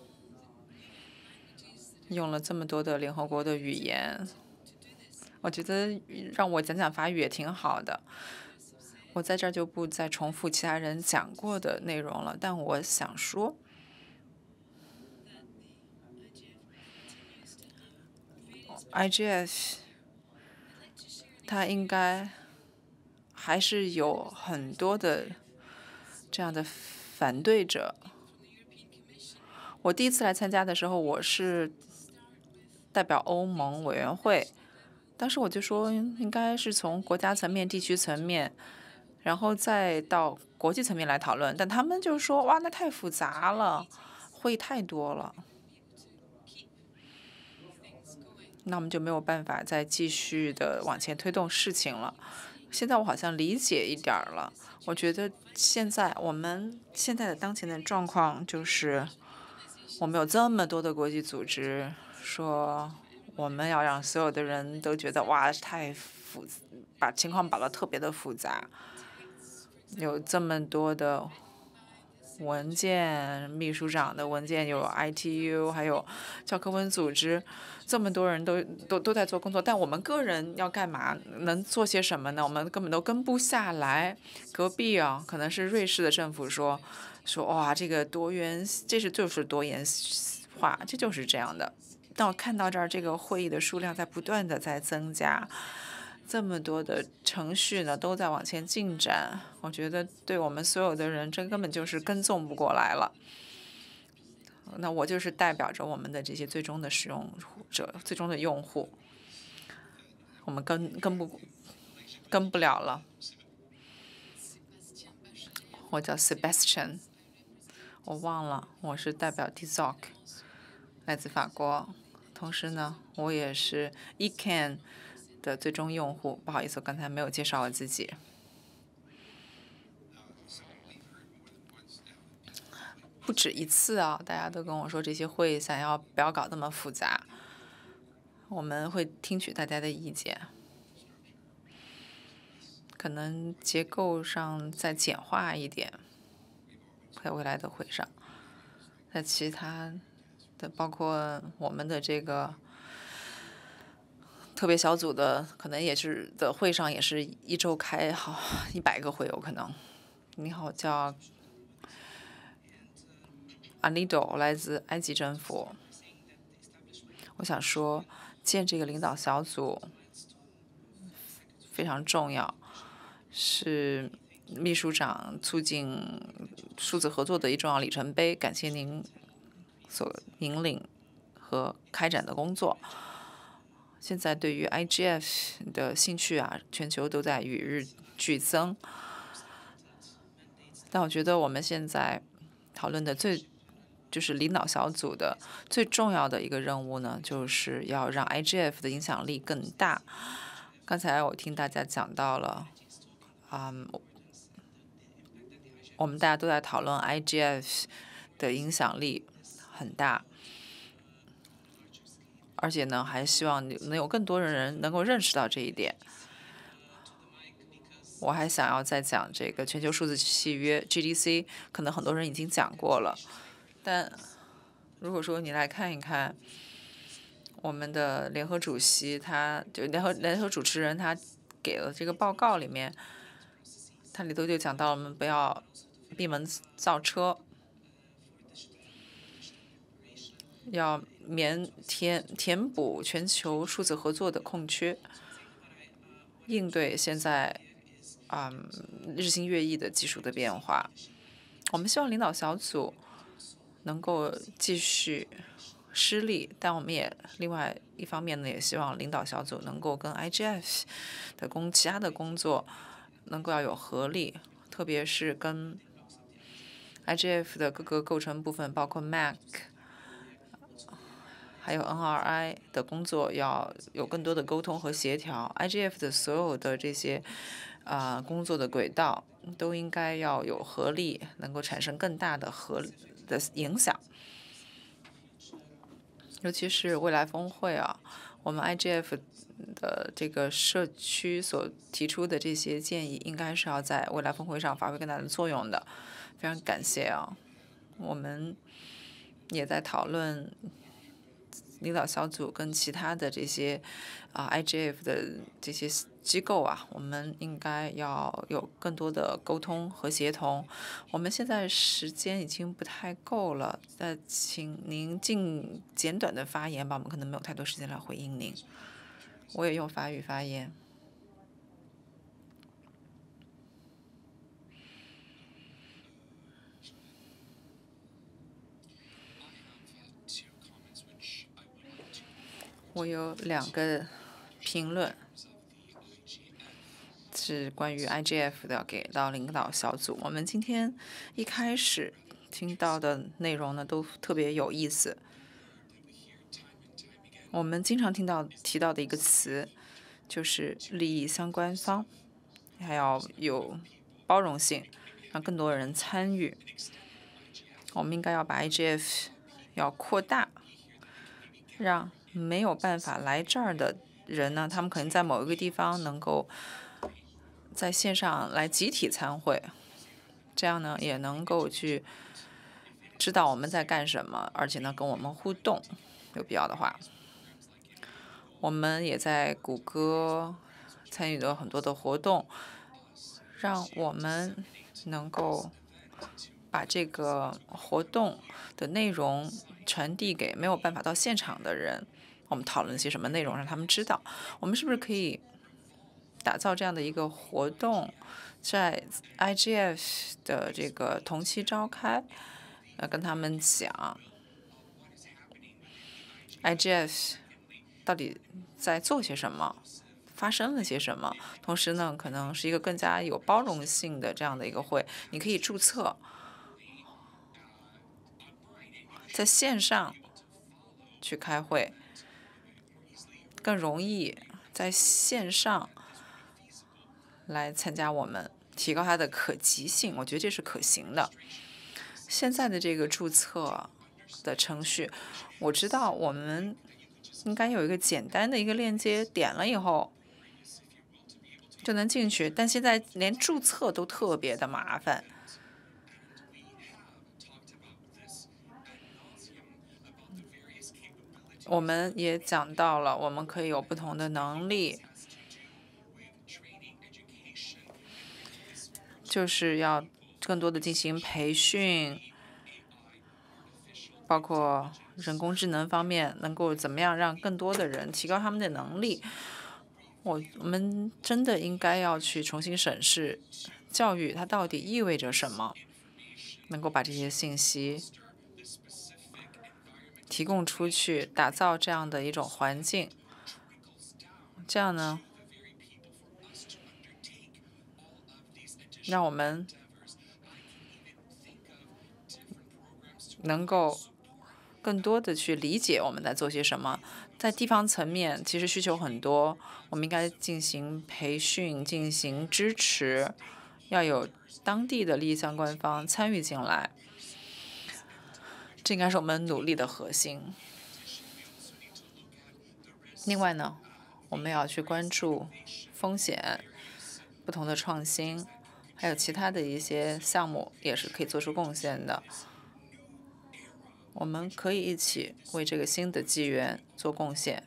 用了这么多的联合国的语言，我觉得让我讲讲法语也挺好的。我在这儿就不再重复其他人讲过的内容了，但我想说，IGF 它应该还是有很多的这样的反对者。我第一次来参加的时候，我是代表欧盟委员会，当时我就说应该是从国家层面、地区层面，然后再到国际层面来讨论，但他们就说哇，那太复杂了，会议太多了。 那我们就没有办法再继续的往前推动事情了。现在我好像理解一点儿了。我觉得我们现在的当前的状况就是，我们有这么多的国际组织说，我们要让所有的人都觉得哇，把情况搞得特别的复杂，有这么多的文件，秘书长的文件有 ITU， 还有教科文组织，这么多人都在做工作，但我们个人要干嘛？能做些什么呢？我们根本都跟不下来。隔壁啊，可能是瑞士的政府说哇，这个就是多元化，这就是这样的。但我看到这儿，这个会议的数量在不断的在增加。这么多的程序呢，都在往前进展。我觉得对我们所有的人，这根本就是跟踪不过来了。那我就是代表着我们的这些最终的使用者、最终的用户，我们跟不了了。我叫 Sebastian， 我忘了，我是代表 Tizoc， 来自法国。同时呢，我也是 eCan的最终用户。不好意思，我刚才没有介绍我自己。不止一次啊，大家都跟我说这些会想要不要搞那么复杂，我们会听取大家的意见，可能结构上再简化一点，在未来的会上，在其他的包括我们的这个特别小组的，可能也是的会上也是一周开好100个会有可能。你好，叫Anido， 来自埃及政府。我想说，建这个领导小组非常重要，是秘书长促进数字合作的一重要里程碑。感谢您所引领和开展的工作。现在对于 IGF 的兴趣啊，全球都在与日俱增。但我觉得我们现在讨论的就是领导小组的最重要的一个任务呢，就是要让 IGF 的影响力更大。刚才我听大家讲到了，我们大家都在讨论 IGF 的影响力很大，而且呢，还希望能有更多的人能够认识到这一点。我还想要再讲这个全球数字契约 GDC， 可能很多人已经讲过了，但如果说你来看一看我们的联合主席，联合主持人他给了这个报告里面，它里头就讲到我们不要闭门造车，要填补全球数字合作的空缺，应对现在日新月异的技术的变化。我们希望领导小组能够继续施力，但我们也另外一方面呢，也希望领导小组能够跟 IGF 的其他的工作能够要有合力，特别是跟 IGF 的各个构成部分，包括 MAC， 还有 NRI 的工作要有更多的沟通和协调。IGF 的所有的这些工作的轨道都应该要有合力，能够产生更大的影响。尤其是未来峰会啊，我们 IGF 的这个社区所提出的这些建议，应该是要在未来峰会上发挥更大的作用的。非常感谢啊！我们也在讨论领导小组跟其他的这些IGF 的这些机构啊，我们应该要有更多的沟通和协同。我们现在时间已经不太够了，请您尽简短的发言吧，我们可能没有太多时间来回应您。我也用法语发言。我有2个评论，是关于 IGF 的，给到领导小组。我们今天一开始听到的内容呢，都特别有意思。 我们经常提到的一个词就是利益相关方，还要有包容性，让更多人参与。我们应该要把 IGF 要扩大，让没有办法来这儿的人呢，他们可能在某一个地方能够在线上来集体参会，这样呢也能够去知道我们在干什么，而且呢跟我们互动，有必要的话。我们也在谷歌参与了很多的活动，让我们能够把这个活动的内容传递给没有办法到现场的人。我们讨论些什么内容，让他们知道。我们是不是可以打造这样的一个活动，在 IGF 的这个同期召开，跟他们讲 IGF 到底在做些什么，发生了些什么。同时呢，可能是一个更加有包容性的这样的一个会，你可以注册，在线上去开会，更容易在线上来参加我们，提高它的可及性，我觉得这是可行的。现在的这个注册的程序，我知道我们应该有一个简单的一个链接，点了以后就能进去，但现在连注册都特别的麻烦。我们也讲到了，我们可以有不同的能力，就是要更多的进行培训，包括人工智能方面，能够怎么样让更多的人提高他们的能力。我们真的应该要去重新审视教育它到底意味着什么，能够把这些信息提供出去，打造这样的一种环境。这样呢，让我们能够更多的去理解我们在做些什么。在地方层面，其实需求很多，我们应该进行培训，进行支持，要有当地的利益相关方参与进来，这应该是我们努力的核心。另外呢，我们要去关注风险、不同的创新，还有其他的一些项目也是可以做出贡献的。我们可以一起为这个新的纪元做贡献，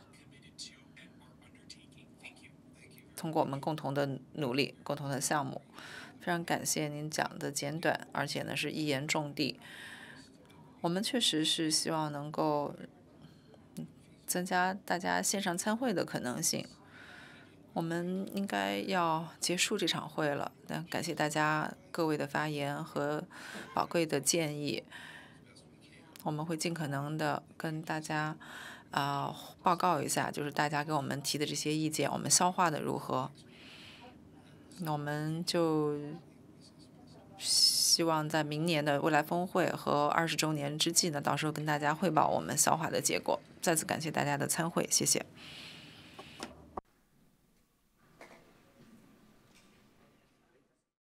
通过我们共同的努力、共同的项目。非常感谢您讲的简短，而且呢是一言中的。我们确实是希望能够增加大家线上参会的可能性。我们应该要结束这场会了，但感谢大家各位的发言和宝贵的建议。我们会尽可能的跟大家报告一下，就是大家给我们提的这些意见，我们消化的如何。那我们就希望在明年的未来峰会和20周年之际呢，到时候跟大家汇报我们消化的结果。再次感谢大家的参会，谢谢。